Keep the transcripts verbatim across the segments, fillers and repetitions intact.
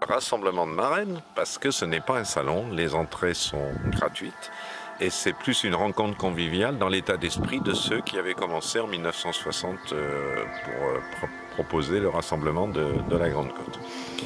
rassemblement de marraines parce que ce n'est pas un salon, les entrées sont gratuites et c'est plus une rencontre conviviale dans l'état d'esprit de ceux qui avaient commencé en mille neuf cent soixante euh, pour euh, pro proposer le rassemblement de, de la Grande Côte.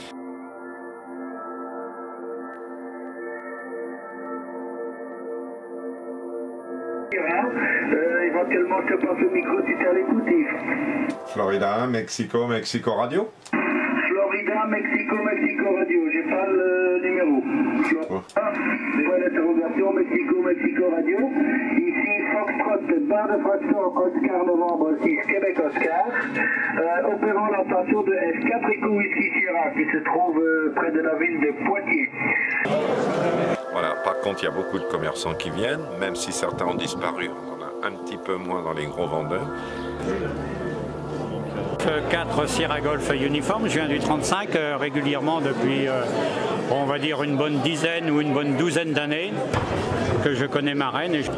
Euh, éventuellement, je te passe le micro si tu es à l'écoute. Florida un, Mexico, Mexico Radio. Florida, Mexico, Mexico Radio. J'ai pas le numéro. Florida, point d'interrogation, Mexico, Mexico Radio. Ici, Foxtrot, barre de fraction, Oscar Novembre six, Québec Oscar. Euh, opérant la station de F quatre Echo Whisky Sierra qui se trouve euh, près de la ville de Poitiers. Voilà, par contre, il y a beaucoup de commerçants qui viennent, même si certains ont disparu. On en a un petit peu moins dans les gros vendeurs. quatre Sierra Golf uniforme, je viens du trente-cinq euh, régulièrement depuis, euh, on va dire, une bonne dizaine ou une bonne douzaine d'années que je connais Marraine. Et je...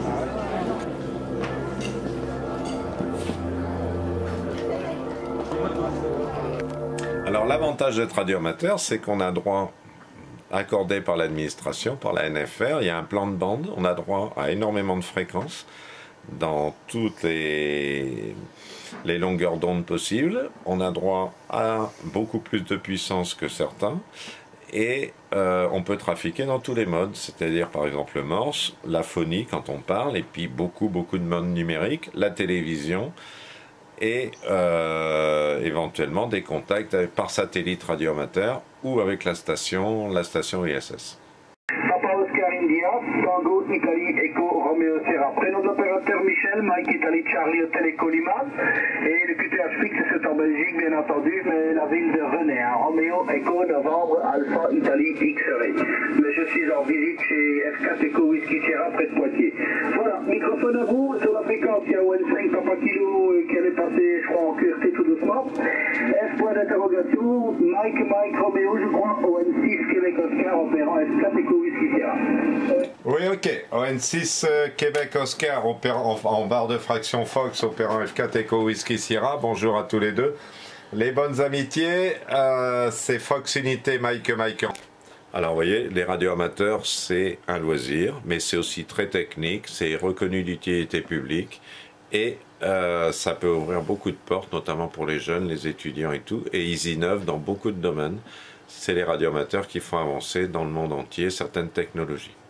Alors l'avantage d'être radioamateur, c'est qu'on a droit, accordé par l'administration, par la N F R, il y a un plan de bande, on a droit à énormément de fréquences dans toutes les, les longueurs d'onde possibles, on a droit à beaucoup plus de puissance que certains, et euh, on peut trafiquer dans tous les modes, c'est-à-dire par exemple le morse, la phonie quand on parle, et puis beaucoup beaucoup de modes numériques, la télévision, et euh, éventuellement des contacts par satellite radioamateur ou avec la station, la station I S S. Papa Oscar India, Tango Italie Echo Romeo Sierra. Prénom de l'opérateur Michel, Mike Italie Charlie Hotel Echo Lima. Et le Q T H fixe c'est en Belgique bien entendu, mais la ville de René, hein. Romeo Echo Novembre Alpha Italie X-Ray. Mais je suis en visite chez F quatre Echo Whisky Sierra près de Poitiers. Voilà, microphone à vous, sur la fréquence, il y a O N cinq Papa Kilo qui allait passer, je crois, en Q R T tout doucement. F point d'interrogation, Mike Mike Romeo, je crois, O N six Québec Oscar opérant F quatre Echo Whisky Sierra. Oui, ok. O N six euh, Québec Oscar opérant, en, en barre de fraction Fox opérant F quatre Echo Whisky Sierra. Bonjour à tous les deux. Les bonnes amitiés, euh, c'est Fox Unité Mike Mike. Alors vous voyez, les radioamateurs c'est un loisir, mais c'est aussi très technique, c'est reconnu d'utilité publique et euh, ça peut ouvrir beaucoup de portes, notamment pour les jeunes, les étudiants et tout, et ils innovent dans beaucoup de domaines. C'est les radioamateurs qui font avancer dans le monde entier certaines technologies.